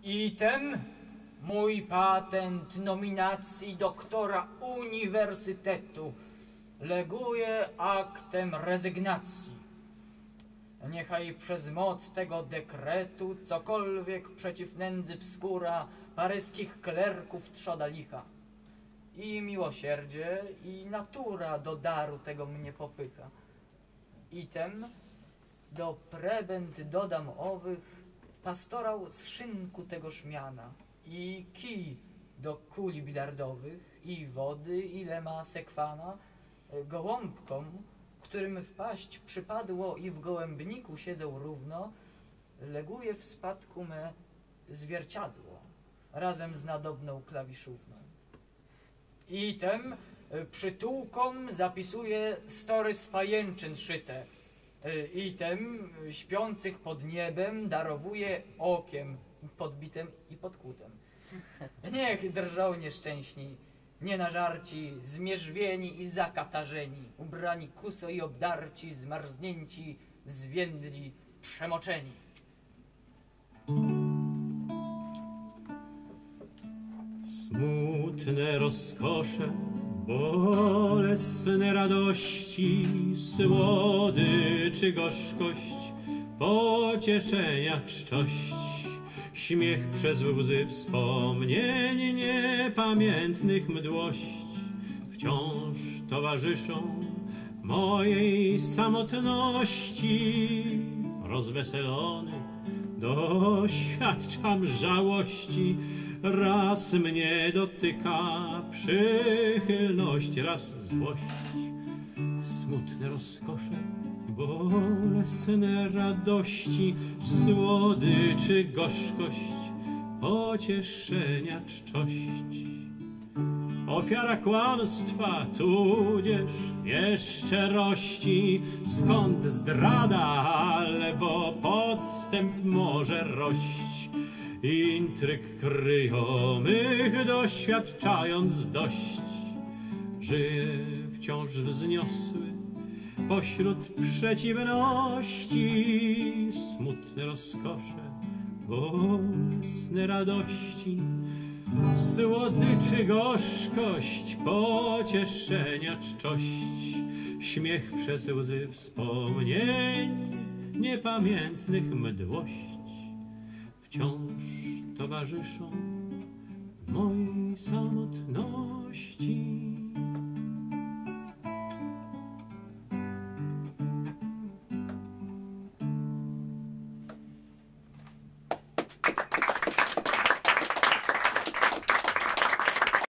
I ten mój patent nominacji doktora uniwersytetu leguje aktem rezygnacji. Niechaj przez moc tego dekretu cokolwiek przeciw nędzy wskóra paryskich klerków trzoda licha. I miłosierdzie, i natura do daru tego mnie popycha. Item do prebend dodam owych pastorał z szynku tegoż miana i kij do kuli bilardowych i wody, ile ma sekwana, gołąbkom, którym wpaść przypadło i w gołębniku siedzą równo, leguje w spadku me zwierciadło razem z nadobną klawiszówną. Item przytułkom zapisuję story z pajęczyn szyte. Item śpiących pod niebem darowuje okiem podbitem i podkutem. Niech drżą nieszczęśni, nienażarci, zmierzwieni i zakatarzeni, ubrani kuso i obdarci, zmarznięci, zwiędli, przemoczeni. Smutne rozkosze, bolesne radości, słodyczy gorzkość, pocieszenia czczość, śmiech przez łzy wspomnień niepamiętnych mdłość wciąż towarzyszą mojej samotności. Rozweselony doświadczam żałości, raz mnie dotyka przychylność, raz złość. Smutne rozkosze, bolesne radości, słodyczy gorzkość, pocieszenia czczość. Ofiara kłamstwa, tudzież nieszczerości, skąd zdrada albo podstęp może rość. Intryg kryjomych doświadczając dość, żyje wciąż wzniosły pośród przeciwności. Smutne rozkosze, bolesne radości, słodyczy gorzkość, pocieszenia czczość, śmiech przez łzy wspomnień niepamiętnych mdłość wciąż towarzyszą mojej samotności.